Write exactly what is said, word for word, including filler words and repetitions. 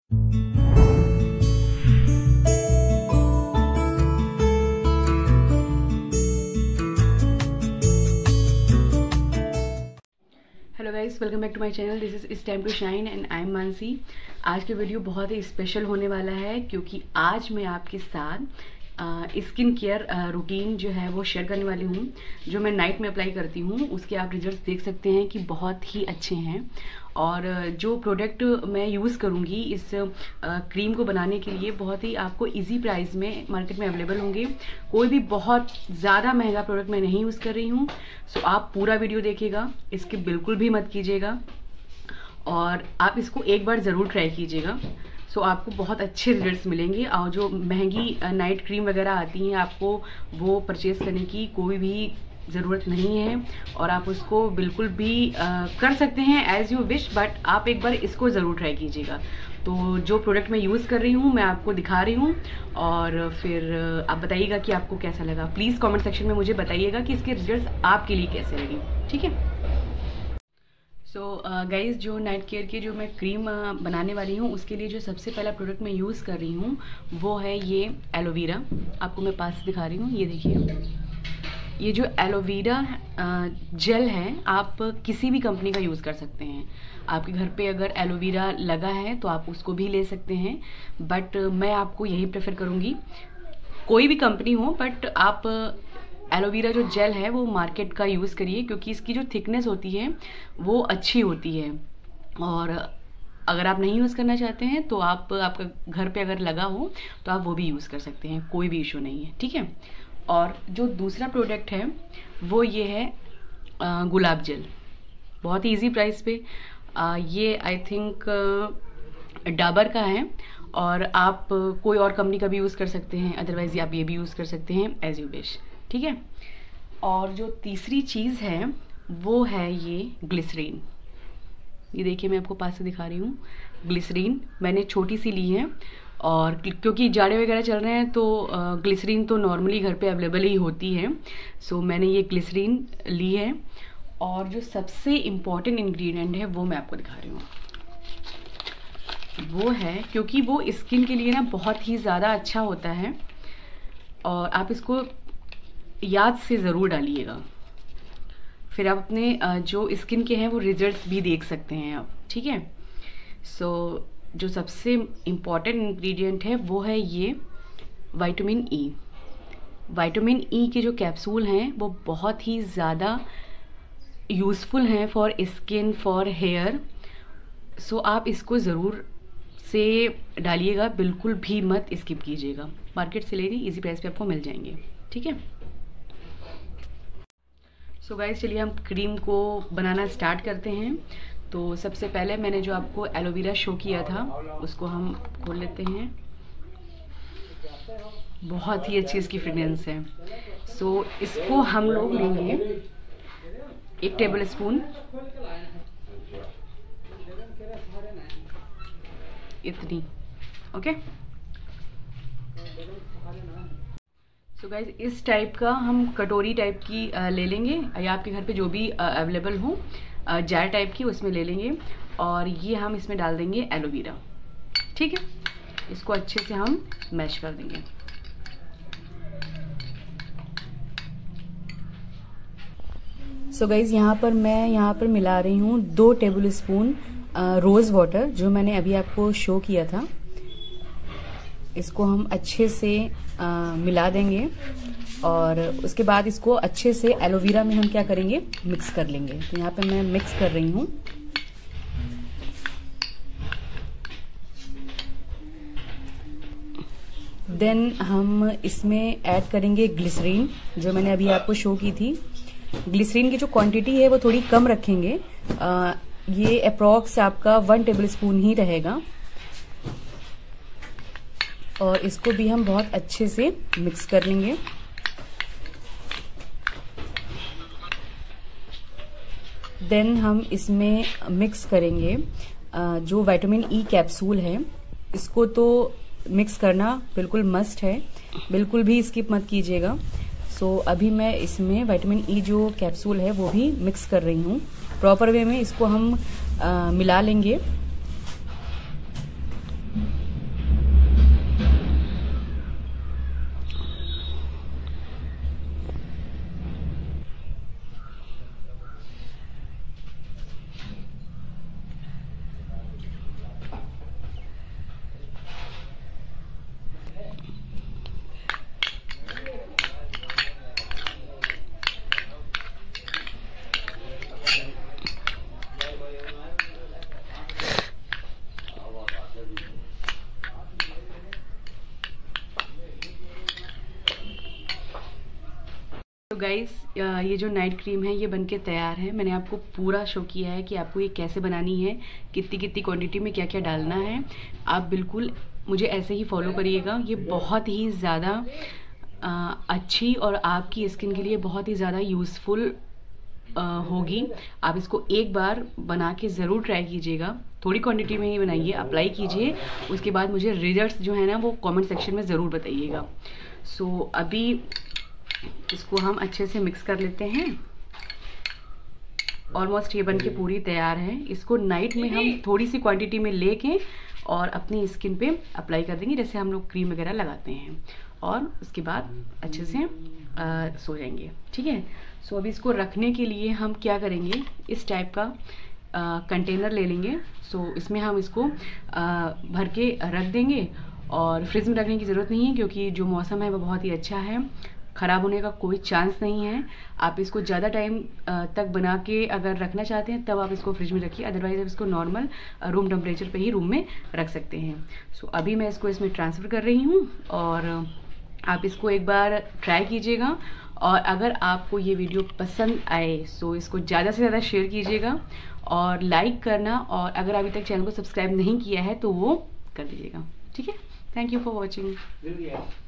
Hello guys, welcome back to my channel. This is it's time to shine and I am Mansi. आज के video बहुत ही special होने वाला है क्योंकि आज मैं आपके साथ स्किन केयर रूटीन जो है वो शेयर करने वाली हूँ, जो मैं नाइट में अप्लाई करती हूँ। उसके आप रिजल्ट्स देख सकते हैं कि बहुत ही अच्छे हैं। और जो प्रोडक्ट मैं यूज़ करूँगी इस क्रीम को बनाने के लिए बहुत ही आपको इजी प्राइस में मार्केट में अवेलेबल होंगे। कोई भी बहुत ज़्यादा महंगा प्रोडक्ट मैं नहीं यूज़ कर रही हूँ। सो आप पूरा वीडियो देखिएगा, इसके बिल्कुल भी मत कीजिएगा और आप इसको एक बार ज़रूर ट्राई कीजिएगा। सो so, आपको बहुत अच्छे रिजल्ट्स मिलेंगे। और जो महंगी नाइट क्रीम वगैरह आती हैं आपको वो परचेज़ करने की कोई भी ज़रूरत नहीं है और आप उसको बिल्कुल भी आ, कर सकते हैं एज़ यू विश, बट आप एक बार इसको ज़रूर ट्राई कीजिएगा। तो जो प्रोडक्ट मैं यूज़ कर रही हूँ मैं आपको दिखा रही हूँ और फिर आप बताइएगा कि आपको कैसा लगा। प्लीज़ कमेंट सेक्शन में मुझे बताइएगा कि इसके रिजल्ट्स आपके लिए कैसे लगे, ठीक है। सो गाइज़, जो नाइट केयर की जो मैं क्रीम uh, बनाने वाली हूँ उसके लिए जो सबसे पहला प्रोडक्ट मैं यूज़ कर रही हूँ वो है ये एलोवेरा। आपको मैं पास से दिखा रही हूँ, ये देखिए। ये जो एलोवेरा जेल है आप किसी भी कंपनी का यूज़ कर सकते हैं। आपके घर पे अगर एलोवेरा लगा है तो आप उसको भी ले सकते हैं, बट मैं आपको यही प्रेफर करूँगी, कोई भी कंपनी हो बट आप एलोवेरा जो जेल है वो मार्केट का यूज़ करिए क्योंकि इसकी जो थिकनेस होती है वो अच्छी होती है। और अगर आप नहीं यूज़ करना चाहते हैं तो आप आपका घर पे अगर लगा हो तो आप वो भी यूज़ कर सकते हैं, कोई भी इशू नहीं है, ठीक है। और जो दूसरा प्रोडक्ट है वो ये है गुलाब जेल, बहुत ही ईजी प्राइस पे। आ, ये आई थिंक डाबर का है और आप कोई और कंपनी का भी यूज़ कर सकते हैं, अदरवाइज़ आप ये भी यूज़ कर सकते हैं एज यू विश, ठीक है। और जो तीसरी चीज़ है वो है ये ग्लिसरीन। ये देखिए, मैं आपको पास से दिखा रही हूँ। ग्लिसरीन मैंने छोटी सी ली है और क्योंकि जाड़े वगैरह चल रहे हैं तो ग्लिसरीन तो नॉर्मली घर पे अवेलेबल ही होती है। सो मैंने ये ग्लिसरीन ली है। और जो सबसे इम्पॉर्टेंट इंग्रेडिएंट है वो मैं आपको दिखा रही हूँ, वो है, क्योंकि वो स्किन के लिए ना बहुत ही ज़्यादा अच्छा होता है और आप इसको याद से ज़रूर डालिएगा, फिर आप अपने जो स्किन के हैं वो रिजल्ट्स भी देख सकते हैं आप, ठीक है। सो so, जो सबसे इम्पॉर्टेंट इंग्रेडिएंट है वो है ये विटामिन ई। विटामिन ई के जो कैप्सूल हैं वो बहुत ही ज़्यादा यूज़फुल हैं for skin, for hair. So आप इसको ज़रूर से डालिएगा, बिल्कुल भी मत स्किप कीजिएगा। मार्केट से ले रही इजी प्राइस पे आपको मिल जाएंगे, ठीक है। सो गाइस, चलिए हम क्रीम को बनाना स्टार्ट करते हैं। तो सबसे पहले मैंने जो आपको एलोवेरा शो किया था उसको हम खोल लेते हैं। बहुत ही अच्छी इसकी फ्रेग्रेंस है। सो so, इसको हम लोग लेंगे एक टेबल स्पून, इतनी, ओके। सो गाइज, इस टाइप का हम कटोरी टाइप की आ, ले लेंगे, या आपके घर पे जो भी अवेलेबल हो जार टाइप की उसमें ले लेंगे और ये हम इसमें डाल देंगे एलोवेरा, ठीक है। इसको अच्छे से हम मैश कर देंगे। सो गाइज, यहाँ पर मैं यहाँ पर मिला रही हूँ दो टेबल स्पून रोज़ वाटर, जो मैंने अभी आपको शो किया था। इसको हम अच्छे से आ, मिला देंगे और उसके बाद इसको अच्छे से एलोवेरा में हम क्या करेंगे, मिक्स कर लेंगे। तो यहाँ पे मैं मिक्स कर रही हूँ। देन हम इसमें ऐड करेंगे ग्लिसरीन, जो मैंने अभी आपको शो की थी। ग्लिसरीन की जो क्वांटिटी है वो थोड़ी कम रखेंगे, आ, ये अप्रॉक्स आपका वन टेबल स्पून ही रहेगा। और इसको भी हम बहुत अच्छे से मिक्स कर लेंगे। देन हम इसमें मिक्स करेंगे जो विटामिन ई कैप्सूल है, इसको तो मिक्स करना बिल्कुल मस्ट है, बिल्कुल भी स्किप मत कीजिएगा। सो so, अभी मैं इसमें विटामिन ई जो कैप्सूल है वो भी मिक्स कर रही हूँ। प्रॉपर वे में इसको हम आ, मिला लेंगे। तो गाइस ये जो नाइट क्रीम है ये बनके तैयार है। मैंने आपको पूरा शो किया है कि आपको ये कैसे बनानी है, कितनी कितनी क्वांटिटी में क्या क्या डालना है। आप बिल्कुल मुझे ऐसे ही फॉलो करिएगा। ये बहुत ही ज़्यादा अच्छी और आपकी स्किन के लिए बहुत ही ज़्यादा यूज़फुल होगी। आप इसको एक बार बना के ज़रूर ट्राई कीजिएगा। थोड़ी क्वांटिटी में ही बनाइए, अप्लाई कीजिए, उसके बाद मुझे रिजल्ट्स जो है ना वो कमेंट सेक्शन में ज़रूर बताइएगा। सो so, अभी इसको हम अच्छे से मिक्स कर लेते हैं। ऑलमोस्ट ये बन के पूरी तैयार है। इसको नाइट में हम थोड़ी सी क्वांटिटी में लेके और अपनी स्किन पे अप्लाई कर देंगे, जैसे हम लोग क्रीम वगैरह लगाते हैं, और उसके बाद अच्छे से आ, सो जाएंगे। ठीक है। सो अभी इसको रखने के लिए हम क्या करेंगे, इस टाइप का कंटेनर ले लेंगे। सो इसमें हम इसको आ, भर के रख देंगे, और फ्रिज में रखने की ज़रूरत नहीं है क्योंकि जो मौसम है वो बहुत ही अच्छा है, ख़राब होने का कोई चांस नहीं है। आप इसको ज़्यादा टाइम तक बना के अगर रखना चाहते हैं तब आप इसको फ्रिज में रखिए, अदरवाइज़ आप इसको नॉर्मल रूम टेम्परेचर पे ही रूम में रख सकते हैं। सो अभी मैं इसको इसमें ट्रांसफ़र कर रही हूँ, और आप इसको एक बार ट्राई कीजिएगा। और अगर आपको ये वीडियो पसंद आए सो इसको ज़्यादा से ज़्यादा शेयर कीजिएगा और लाइक करना, और अगर अभी तक चैनल को सब्सक्राइब नहीं किया है तो वो कर दीजिएगा। ठीक है। Thank you for watching.